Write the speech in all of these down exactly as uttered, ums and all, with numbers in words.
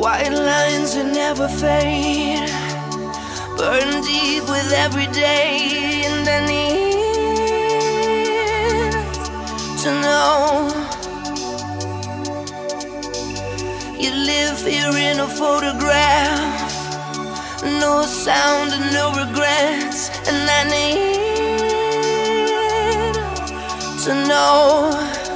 white lines that never fade, burn deep with every day. And I need to know you live here in a photograph, no sound and no regrets. And I need to know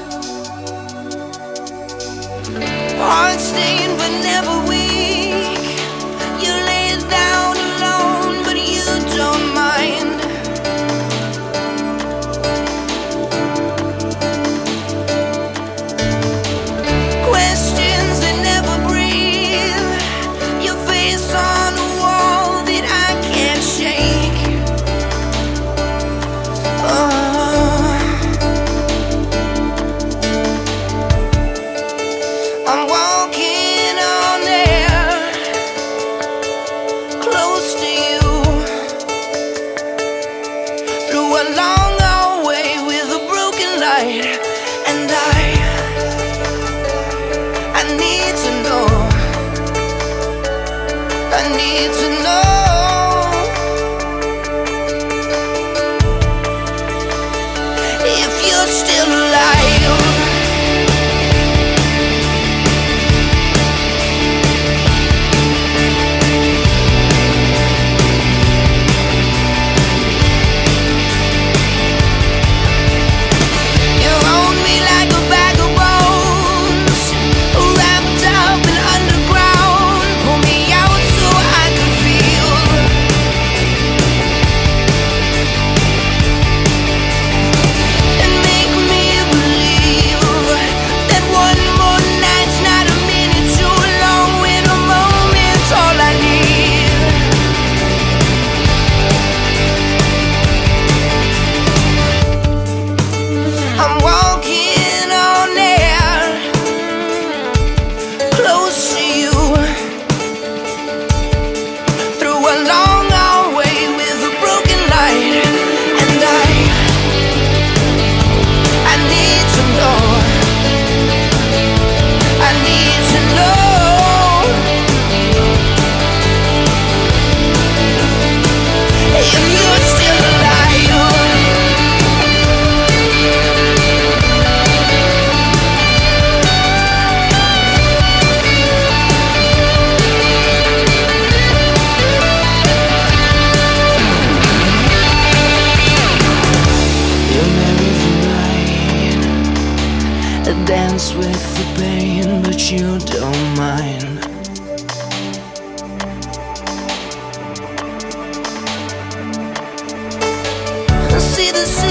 heart stained but never weak. You lay it down alone, but you don't mind. Questions that never breathe, your face on a wall that I can't shake. Oh. I'm walking on air, close to you, through a long hallway with a broken light. And I, I need to know, I need to know if you're still alive. Dance with the pain, but you don't mind. I see the